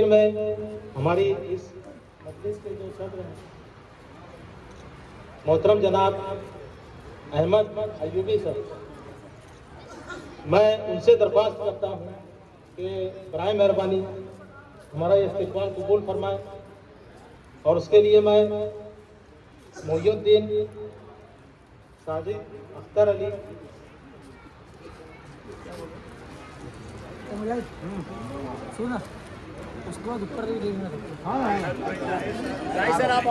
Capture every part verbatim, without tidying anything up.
में हमारी इस मजलिस के जो सदर हैं मोहतरम जनाब अहमद अयूबी सर, मैं उनसे दरख्वास्त करता हूँ कि बराए मेहरबानी हमारा ये इस्तकबाल कबूल फरमाए। और उसके लिए मैं मोहिउद्दीन साजिद अख्तर अली सुना उसके बाद ऊपर भी देखना। सर आप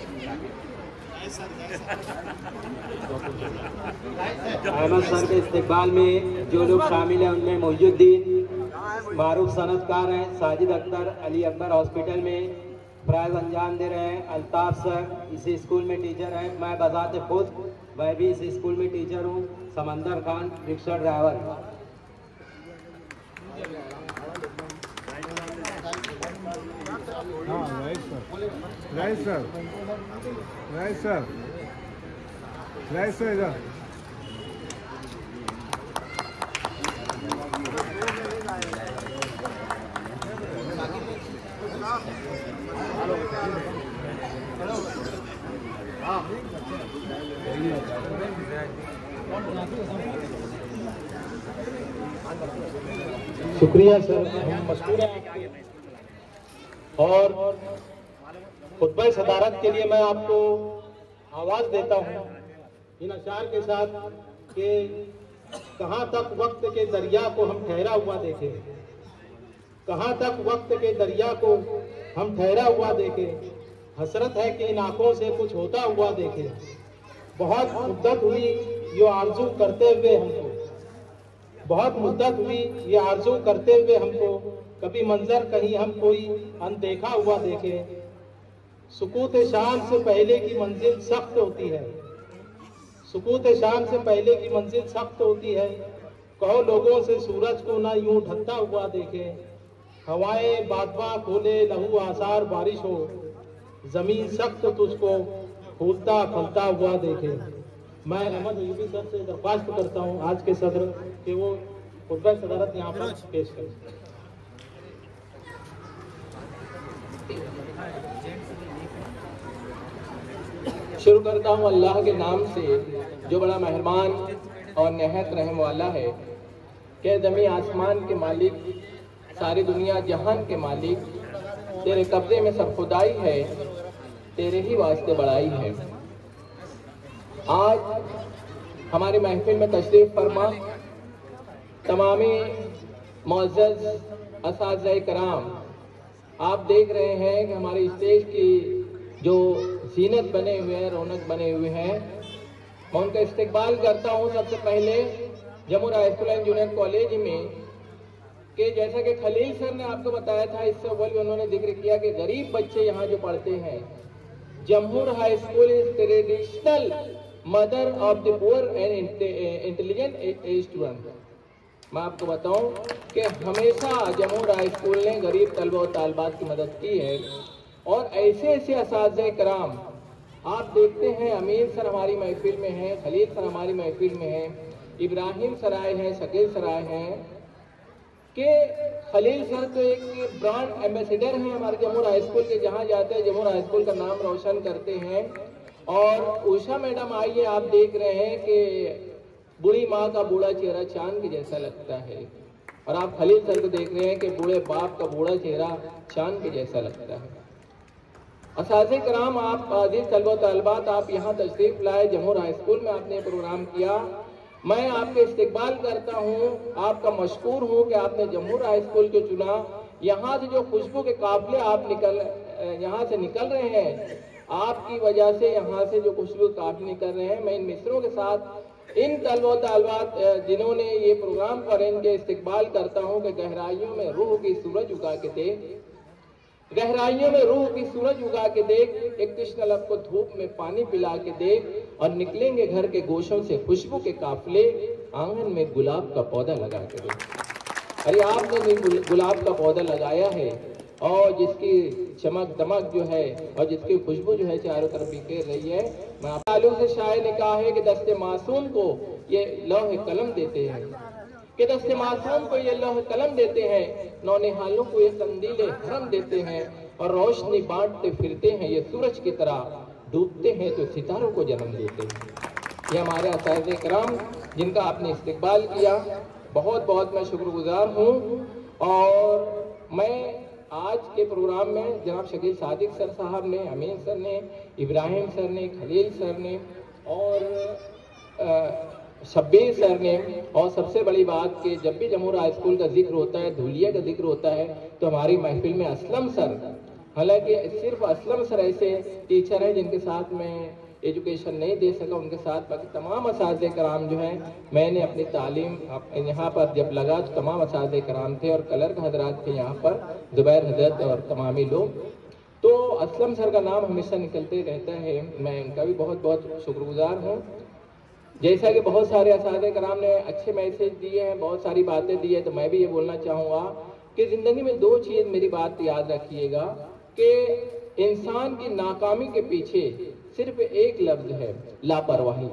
अहमद सर के इस्तकबाल में जो लोग शामिल हैं उनमें मोहिउद्दीन मारूफ सनतकार हैं, साजिद अख्तर अली अकबर हॉस्पिटल में फ़राइज़ अंजाम दे रहे हैं, अल्ताफ़ सर इसी स्कूल में टीचर हैं, मैं बज़ाते खुद मैं भी इस स्कूल में टीचर हूँ, समंदर खान रिक्शा ड्राइवर। हाँ right sir, right sir, right sir, right sir इधर। शुक्रिया सर, हम मशहूर हैं आपके। और खुतबा सदारत के लिए मैं आपको आवाज़ देता हूँ इन अशार के साथ कि कहाँ तक वक्त के दरिया को हम ठहरा हुआ देखें, कहाँ तक वक्त के दरिया को हम ठहरा हुआ देखें, हसरत है कि इन आंखों से कुछ होता हुआ देखें। बहुत मुद्दत हुई ये आरजू करते हुए हमको, बहुत मुद्दत हुई ये आरजू करते हुए हमको, कभी मंजर कहीं हम कोई अनदेखा हुआ देखे। सुकूत शाम से पहले की मंजिल सख्त होती है, सुकूत शाम से पहले की मंजिल सख्त होती है। कहो लोगों से सूरज को ना यूं ढलता हुआ देखे, हवाएं बादबा खोले लहू आसार बारिश हो, जमीन सख्त तुझको फूलता फलता हुआ देखे। मैं अहमद अयूबी सर से दरख्वास्त करता हूँ आज के सदर कि वो खुतबा सदारत यहाँ पर पेश करें। शुरू करता हूँ अल्लाह के नाम से जो बड़ा मेहरबान और नहायत रहम वाला है। के ज़मीं आसमान के मालिक, सारी दुनिया जहान के मालिक, तेरे कब्जे में सब खुदाई है, तेरे ही वास्ते बड़ाई है। आज हमारी महफिल में तशरीफ़ फरमा तमामी मुअज़्ज़ज़ असातिज़ा कराम, आप देख रहे हैं कि हमारे स्टेज की जो जीनत बने हुए हैं, रौनक बने हुए हैं, मैं उनका इस्तकबाल करता हूँ। सबसे पहले Jammu high school and junior college में कि जैसा कि खलील सर ने आपको बताया था, इससे अव्वल भी उन्होंने जिक्र किया कि गरीब बच्चे यहाँ जो पढ़ते हैं, Jammu high school is traditional mother of the poor and intelligent student. मैं आपको बताऊं कि हमेशा जम्मू हाई स्कूल ने गरीब तलबा और तालबात की मदद की है। और ऐसे ऐसे असातिज़ा कराम आप देखते हैं, अमीर सर हमारी महफिल में हैं, खलील सर हमारी महफिल में हैं, इब्राहिम सर आए हैं, शकील सर आए हैं, कि खलील सर तो एक ब्रांड एम्बेसडर हैं हमारे जम्मू हाई स्कूल के, जहाँ जाते हैं जम्मू हाई स्कूल का नाम रोशन करते हैं। और उषा मैडम आई है, आप देख रहे हैं कि बूढ़ी माँ का बूढ़ा चेहरा चांद के जैसा लगता है, और आप खलील सर को देख रहे हैं कि बूढ़े बाप का बूढ़ा चेहरा चांद के जैसा लगता है। असातिज़ा कराम, आप अज़ीज़ तलबा तलबात, आप यहाँ तशरीफ़ लाए, जम्मू हाई स्कूल में आपने प्रोग्राम किया। मैं आपके इस्तकबाल करता हूँ, आपका मशकूर हूँ कि आपने जम्मू हाई स्कूल को चुना। यहाँ से जो खुशबू के काफ़िले आप निकल यहाँ से निकल रहे हैं, आपकी वजह से यहाँ से जो खुशबू काफ़िले निकल रहे हैं, मैं इन मिसरों के साथ इन तलबा तलबात जिन्होंने ये प्रोग्राम पर इनके इस्तकबाल करता हूँ कि गहराइयों में रूह की सूरज उगा के देख, गहराइयों में रूह की सूरज उगा के देख, एक कृष्ण लब को धूप में पानी पिला के देख, और निकलेंगे घर के गोशों से खुशबू के काफिले, आंगन में गुलाब का पौधा लगा के देख। अरे आपने गुलाब का पौधा लगाया है और जिसकी चमक दमक जो है और जिसकी खुशबू जो है चारों तरफ बिखेर रही है। मैं आप ताल्लुक से शायर ने कहा है कि दस्ते मासूम को ये लौह कलम देते हैं, कि दस्ते मासूम को ये लौह कलम देते हैं, नौनिहालों को ये कंदीले हरम देते हैं, और रोशनी बांटते फिरते हैं ये सूरज की तरह, डूबते हैं तो सितारों को जन्म देते हैं। ये हमारे असातिज़े किराम जिनका आपने इस्तकबाल किया, बहुत बहुत मैं शुक्रगुजार हूँ। और मैं आज के प्रोग्राम में जनाब शकील सादिक सर साहब ने, अमीन सर ने, इब्राहिम सर ने, खलील सर ने और शब्बीर सर ने, और सबसे बड़ी बात कि जब भी जमूर हाई स्कूल का जिक्र होता है, धुलिया का जिक्र होता है, तो हमारी महफिल में असलम सर, हालांकि सिर्फ असलम सर ऐसे टीचर हैं जिनके साथ मैं एजुकेशन नहीं दे सका, उनके साथ बाकी तमाम असातिज़े कराम जो हैं, मैंने अपनी तालीम यहाँ पर जब लगा तो तमाम असातिज़े कराम थे और क्लर्क हजरात थे यहाँ पर, ज़ुबैर हजरत और तमामी लोग। तो असलम सर का नाम हमेशा निकलते रहता है, मैं उनका भी बहुत बहुत शुक्रगुजार हूँ। जैसा कि बहुत सारे असातिज़े कराम ने अच्छे मैसेज दिए हैं, बहुत सारी बातें दी है, तो मैं भी ये बोलना चाहूँगा कि ज़िंदगी में दो चीज़ मेरी बात याद रखिएगा कि इंसान की नाकामी के पीछे सिर्फ एक लफ्ज है, लापरवाही।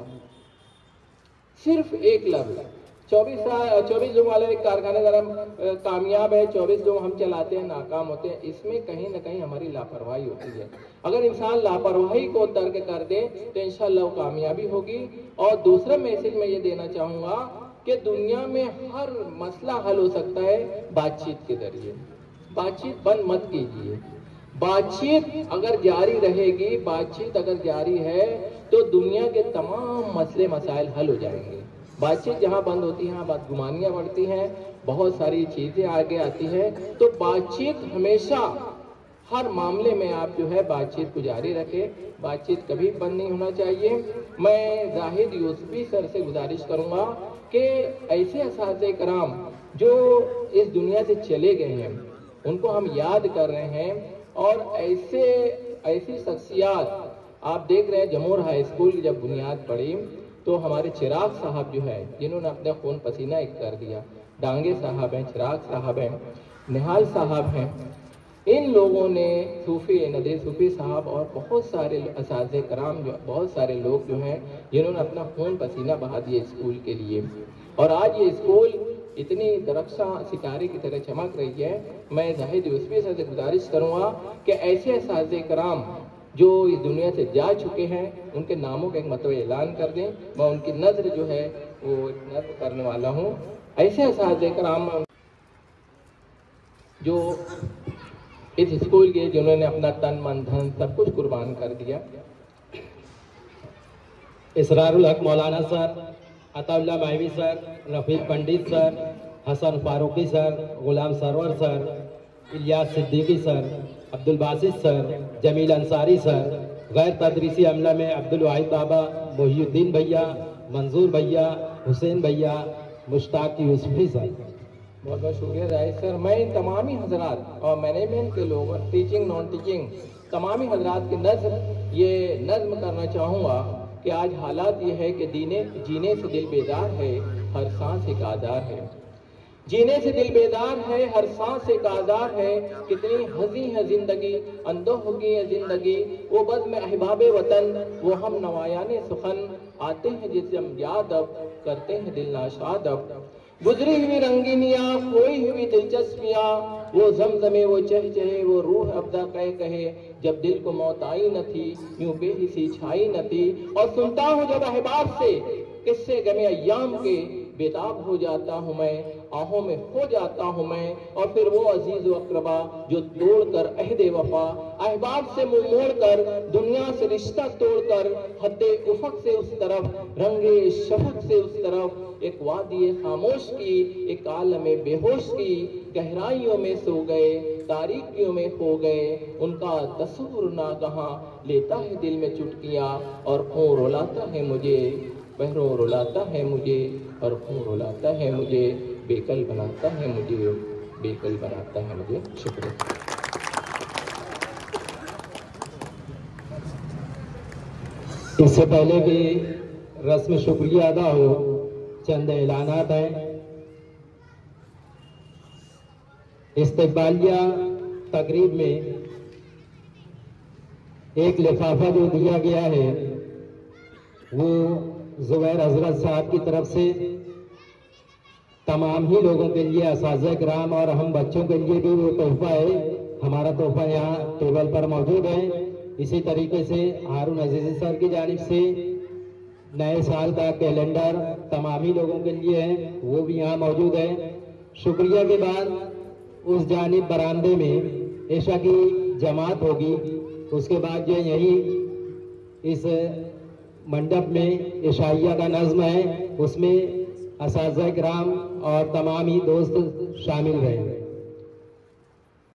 सिर्फ एक लफ्ज। चौबीस चौबीस लोग वाले कारखाने जरा कामयाब है, चौबीस लोग हम चलाते हैं नाकाम होते हैं, इसमें कहीं ना कहीं हमारी लापरवाही होती है। अगर इंसान लापरवाही को तर्क कर दे तो इंशाअल्लाह कामयाबी होगी। और दूसरा मैसेज मैं ये देना चाहूँगा कि दुनिया में हर मसला हल हो सकता है बातचीत के जरिए। बातचीत बंद मत कीजिए, बातचीत अगर जारी रहेगी, बातचीत अगर जारी है तो दुनिया के तमाम मसले मसाइल हल हो जाएंगे। बातचीत जहाँ बंद होती है वहाँ बदगुमानियाँ बढ़ती हैं, बहुत सारी चीज़ें आगे आती हैं। तो बातचीत हमेशा हर मामले में आप जो है बातचीत को जारी रखें, बातचीत कभी बंद नहीं होना चाहिए। मैं जाहिद यूसुफी सर से गुजारिश करूँगा कि ऐसे असातिज़े कराम जो इस दुनिया से चले गए हैं उनको हम याद कर रहे हैं, और ऐसे ऐसी शख्सियात आप देख रहे हैं। जमूर हाई स्कूल की जब बुनियाद पड़ी तो हमारे चिराग साहब जो है जिन्होंने अपने खून पसीना एक कर दिया, डांगे साहब हैं, चिराग साहब हैं, निहाल साहब हैं, इन लोगों ने, सूफी नदीर सूफी साहब और बहुत सारे असातिज़े कराम जो बहुत सारे लोग जो हैं जिन्होंने अपना खून पसीना बहा दिया स्कूल के लिए, और आज ये स्कूल इतनी दरख्शां सितारे की तरह चमक रही है। मैं जाहिद यूसुफी सर से गुजारिश करूँगा कि ऐसे असातिज़े कराम जो इस दुनिया से जा चुके हैं उनके नामों का एक मतलब ऐलान कर दें। मैं उनकी नज़र जो है वो नज़र करने वाला हूँ। ऐसे असातिज़े कराम जो इस स्कूल के जिन्होंने अपना तन मन धन सब कुछ कुर्बान कर दिया। Israrul Haq Maulana sir, Ataullah Mahvi sir, Rafiq Pandit sir, Hasan Farooqui sir, Ghulam Sarwar sir, Ilyas Siddiqui sir, Abdul Basit sir, Jamil Ansari sir, गैर तदरीसी अमला में अब्दुल वाहिद बाबा, मोहिउद्दीन भैया, मंजूर भैया, हुसैन भैया, मुश्ताक यूसुफी सर, बहुत बहुत शुक्रिया जाहिद सर। मैं इन तमामी हजरात और मैनेजमेंट के लोग, टीचिंग नॉन टीचिंग तमामी हजरात की नज़र ये नज़्म करना चाहूँगा कि आज हालात ये है कि दीने जीने से दिल बेदार है, हर सांस एक आज़ार है। जीने से दिल बेदार है, हर सांस एक आज़ार है। कितनी हंसी है जिंदगी, अंदो होगी है जिंदगी, वो बज़्म में अहबाबे वतन, वो हम नवायाने सुखन, आते हैं जिसम याद अब, करते हैं दिल नाशाद अब। गुजरी हुई रंगीनियाँ, खोई हुई दिलचस्पियाँ, वो जमजमे वो चह चहे, वो रूह अब्दा कह कहे, जब दिल को मौत आई न थी, यूं बेहिसी छाई न थी। और सुनता हूँ जब अहबाब से किस्से गमे अय्याम के, बेताब हो जाता हूँ मैं, आहों में हो जाता हूँ मैं। और फिर वो अजीज व अक़रबा जो तोड़कर अहदे वफा, अहबाब से मुंह मोड़ कर, दुनिया से रिश्ता तोड़कर, हद्दे उफक से उस तरफ, रंगे शफक से उस तरफ, एक वादी खामोश की, एक आलमे बेहोश की, गहराइयों में सो गए, तारीकियों में खो गए, उनका तस्वुर ना कहाँ, लेता है दिल में चुटकियाँ, और खून रुलाता है मुझे, बहरों रुलाता है मुझे, और खून रुलाता है मुझे, बेकल बनाता है मुझे, बेकल बनाता है मुझे। शुक्रिया। इससे पहले कि रस्म शुक्रिया अदा हो, चंद ऐलानात हैं। इस्तकबालिया तकरीब में एक लिफाफा जो दिया गया है वो ज़ुबैर हजरत साहब की तरफ से तमाम ही लोगों के लिए, असातिज़ा किराम और हम बच्चों के लिए भी वो तोहफा है। हमारा तोहफा यहाँ टेबल पर मौजूद है। इसी तरीके से हारून अजीज़ी सर की जानिब से नए साल का कैलेंडर तमाम ही लोगों के लिए है, वो भी यहाँ मौजूद है। शुक्रिया के बाद उस जानिब बरामदे में ऐशा की जमात होगी, उसके बाद जो यही इस मंडप में इशाइया का नज़्म है, उसमें असातिज़ा किराम और तमाम ही दोस्त शामिल रहे।